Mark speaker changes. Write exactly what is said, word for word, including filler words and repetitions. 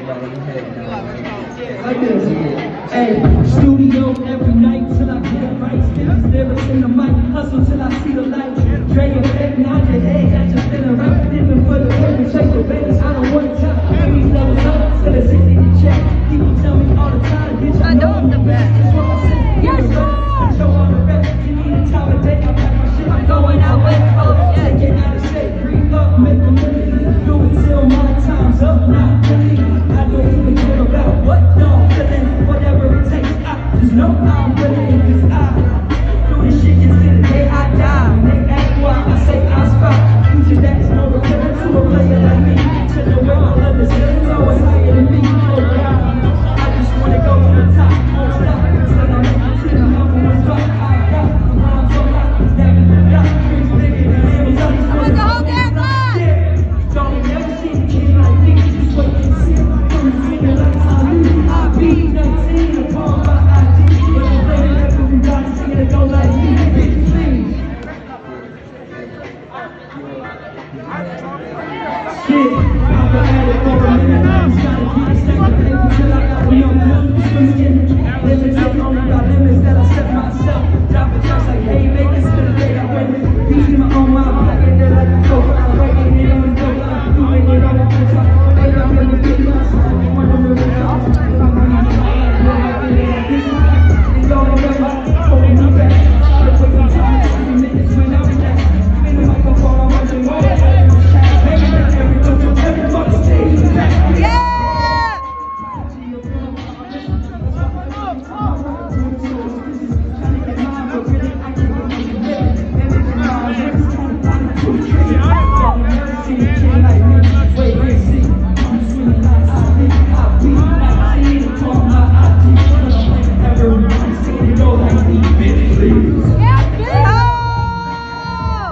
Speaker 1: Like this. Hey, studio every night till I get it right. Still these lyrics in the mic, hustle till I see the light. Dre and Fake, nod your head, got you feeling right. Living for the paper, chase the babies, I don't want to top. These levels up.